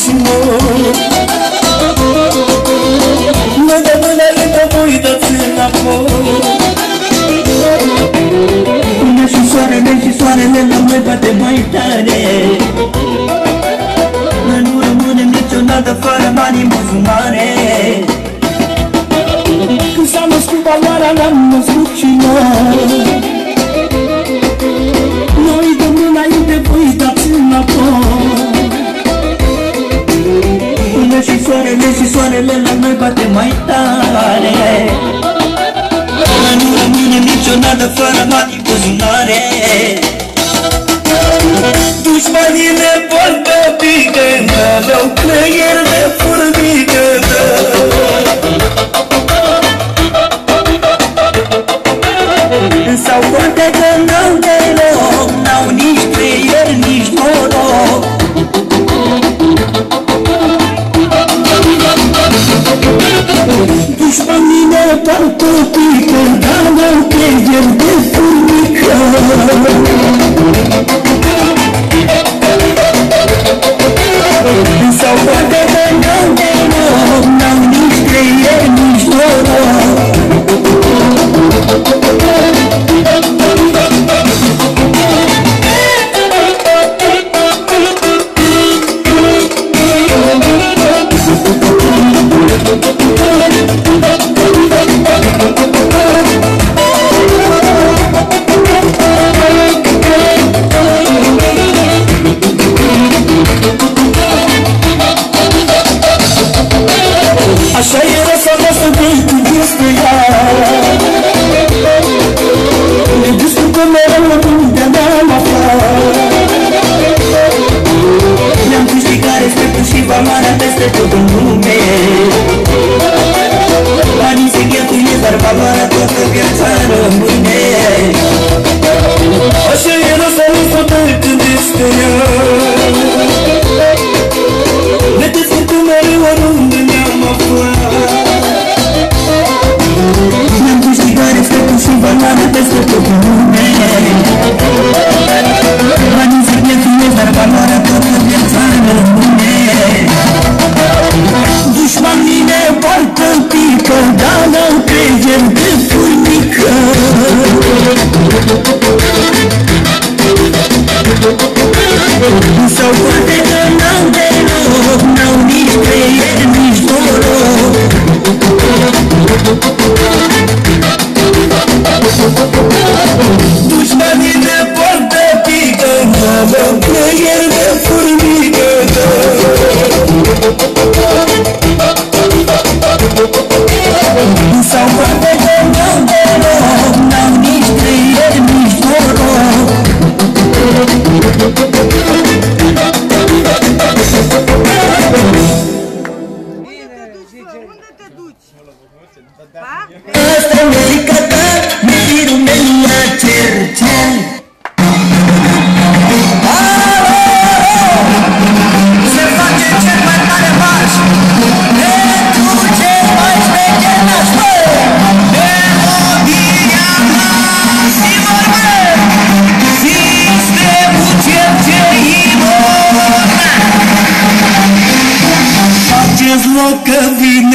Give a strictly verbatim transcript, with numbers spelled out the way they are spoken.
frumos. Nu dă mâna lângă voi, dați înapoi. Până și soarele și soarele la noi bate mai tare. Noi nu rămânem niciodată fără bani în buzunare. Când s-a născut valoarea, l-am născut și noi. Noi dăm înainte, voi dați înapoi. Până și soarele și soarele la noi bate mai tare. Noi nu rămânem niciodată fără bani în buzunare. Dușmanii ne poartă pică, n-aveau creier de furnică. Sau poate că n-au deloc, n-au nici creier, nici noroc. Dușmanii ne poartă pică, n-aveau creier de furnică. Sau poate că n-au deloc, n-au nici creier, nici noroc. Așa era să mă să vei când este ea. Ne discută mereu unde ne-am aflat. Ne-am câștigat respectul și valoarea peste tot în lume. Banii se cheltuie, dar valoarea toată viața rămâne. Așa era să mă să vei când este ea. Ne discută mereu oriunde ne-am aflat. Ne-am câștigat respectul și valoarea peste tot în lume. Banii se cheltuie, dar valoarea toată viața rămâne. Dușmanii ne poartă pică, dar n-au creier de furnică. Sau poate că n-au deloc, n-au nici creier, nici noroc. Dușmanii ne poartă pică, n-aveau creier de furnică. Sau poate că n-au deloc, n-au nici creier, nici noroc. Asta e muzica ta, mirul meu la cercel. Se face cel mai mare marș pentru cel mai șmecher naștor. Melodia fraților mei, sistemul cel ce imorna. Faceți loc că vin